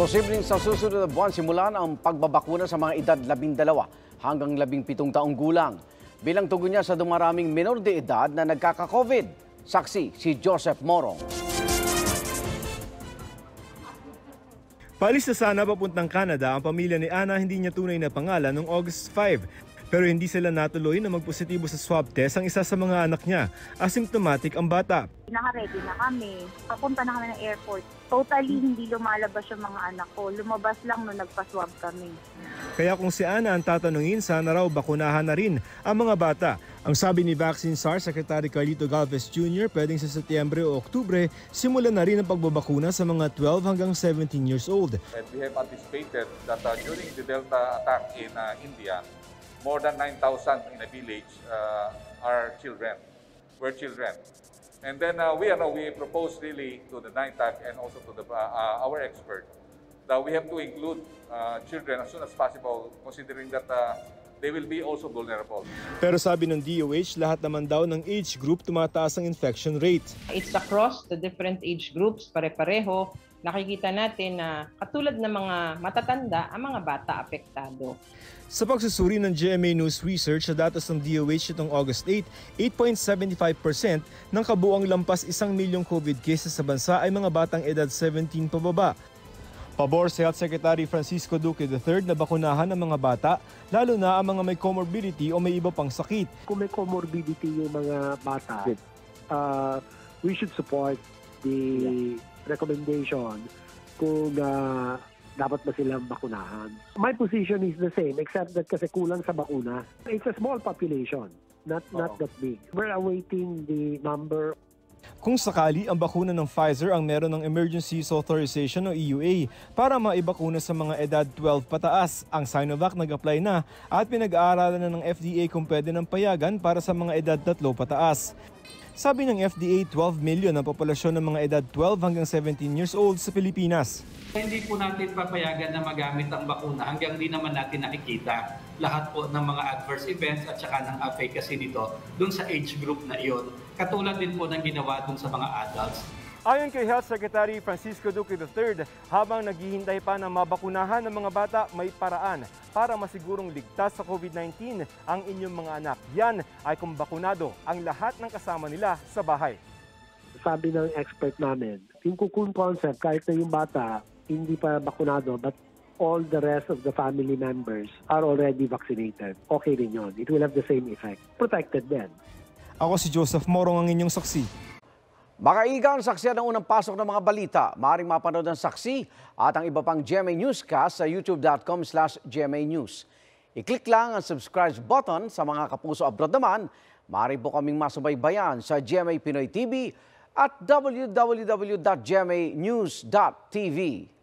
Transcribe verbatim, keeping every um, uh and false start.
Posibleng sa susunod na buwan simulan ang pagbabakuna sa mga edad labindalawa hanggang labimpitong taong gulang. Bilang tugon niya sa dumaraming menor de edad na nagkaka-COVID. Saksi si Joseph Morong. Paalis na sana papuntang Canada ang pamilya ni Ana, hindi niya tunay na pangalan noong August fifth. Pero hindi sila natuloy na magpositibo sa swab test ang isa sa mga anak niya. Asymptomatic ang bata. Naka-ready na kami. Papunta na kami ng airport. Totally hindi lumalabas yung mga anak ko. Lumabas lang nung nagpa-swab kami. Kaya kung si Ana ang tatanungin, sana raw bakunahan na rin ang mga bata. Ang sabi ni Vaccine S A R Secretary Galvez Junior, pwedeng sa Setyembre o Oktubre, simulan na rin ang pagbabakuna sa mga twelve hanggang seventeen years old. And we have anticipated that uh, during the Delta attack in uh, India, more than nine thousand in a village uh, are children, were children. And then uh, we, uh, we propose really to the nine type and also to the, uh, our expert that we have to include uh, children as soon as possible, considering that uh, they will be also vulnerable. Pero sabi ng D O H, lahat naman daw ng age group tumataas ang infection rate. It's across the different age groups, pare-pareho. Nakikita natin na katulad ng mga matatanda, ang mga bata apektado. Sa pagsusuri ng G M A News Research sa datos ng D O H itong August eighth, eight point seven five percent ng kabuuang lampas isang milyong COVID cases sa bansa ay mga batang edad seventeen pababa. Pabor si Health Secretary Francisco Duque the third na bakunahan ang mga bata, lalo na ang mga may comorbidity o may iba pang sakit. Kung may comorbidity yung mga bata, uh, we should support the recommendation kung uh, dapat ba silang bakunahan. My position is the same except that kasi kulang sa bakuna. It's a small population, not oh. not that big. We're awaiting the number. Kung sakali, ang bakuna ng Pfizer ang meron ng Emergency Use Authorization o E U A para maibakuna sa mga edad twelve pataas. Ang Sinovac nag-apply na at pinag-aaralan na ng F D A kung pwede ng payagan para sa mga edad tatlo pataas. Sabi ng F D A, twelve million ang populasyon ng mga edad twelve hanggang seventeen years old sa Pilipinas. Hindi po natin papayagan na magamit ang bakuna hanggang di naman natin nakikita lahat po ng mga adverse events at saka ng efficacy nito dun sa age group na iyon. Katulad din po ng ginawa dun sa mga adults. Ayon kay Health Secretary Francisco Duque the third, habang naghihintay pa na mabakunahan ng mga bata, may paraan para masigurong ligtas sa COVID nineteen ang inyong mga anak. Yan ay kung bakunado ang lahat ng kasama nila sa bahay. Sabi ng expert namin, yung cocoon concept, kahit na yung bata hindi pa bakunado, but all the rest of the family members are already vaccinated. Okay rin yun. It will have the same effect. Protected then. Ako si Joseph Morong, ang inyong saksi. Makaigang saksiyan ng unang pasok ng mga balita. Maaaring mapanood ang Saksi at ang iba pang G M A Newscast sa youtube dot com slash G M A News. I-click lang ang subscribe button. Sa mga kapuso abroad naman, maaari po kaming masubaybayan sa G M A Pinoy T V at w w w dot g m a news dot t v.